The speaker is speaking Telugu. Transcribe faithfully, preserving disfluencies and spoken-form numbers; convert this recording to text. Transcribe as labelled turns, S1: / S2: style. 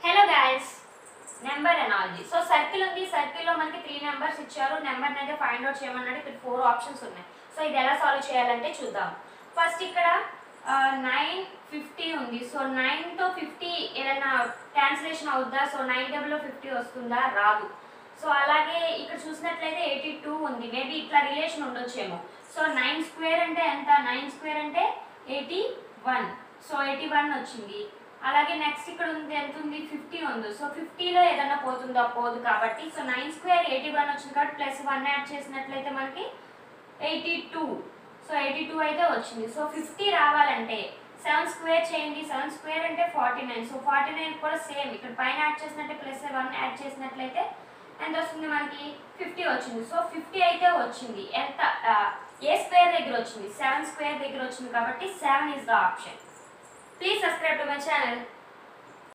S1: Hello guys, number analogy. So circle ఉంది, circle లో మనకి త్రీ నెంబర్స్ ఇచ్చారు. నెంబర్ అయితే ఫైండ్ అవుట్ చేయమన్నాడు. ఇక్కడ ఫోర్ ఆప్షన్స్ ఉన్నాయి. సో ఇది ఎలా సాల్వ్ చేయాలంటే చూద్దాం. ఫస్ట్ ఇక్కడ నైన్ ఫిఫ్టీ ఉంది. సో నైన్ తో ఫిఫ్టీ ఏదైనా క్యాన్సిలేషన్ అవుద్దా? సో నైన్ డబుల్లో ఫిఫ్టీ వస్తుందా? రాదు. సో అలాగే ఇక్కడ చూసినట్లయితే ఎయిటీ టూ ఉంది. మేబీ ఇట్లా రిలేషన్ ఉండొచ్చేమో. సో నైన్ స్క్వేర్ అంటే ఎంత? నైన్ స్క్వేర్ అంటే eighty one. So eighty one వచ్చింది. అలాగే నెక్స్ట్ ఇక్కడ ఉంది ఎంత ఉంది? ఫిఫ్టీ ఉంది. సో ఫిఫ్టీలో ఏదైనా పోతుందో పోదు కాబట్టి so nine square eighty one వచ్చింది కాబట్టి ప్లస్ వన్ యాడ్ చేసినట్లయితే మనకి eighty two. So eighty two అయితే వచ్చింది. సో ఫిఫ్టీ రావాలంటే సెవెన్ స్క్వేర్ చేయండి. సెవెన్ స్క్వేర్ అంటే forty nine. So forty nine కూడా సేమ్ ఇక్కడ పైన యాడ్ చేసినట్టే ప్లస్ వన్ యాడ్ చేసినట్లయితే ఎంత వస్తుంది? మనకి ఫిఫ్టీ వచ్చింది. సో ఫిఫ్టీ అయితే వచ్చింది. ఎంత? ఏ స్క్వేర్ దగ్గర వచ్చింది? సెవెన్ స్క్వేర్ దగ్గర వచ్చింది కాబట్టి seven is the option. Please subscribe to my channel.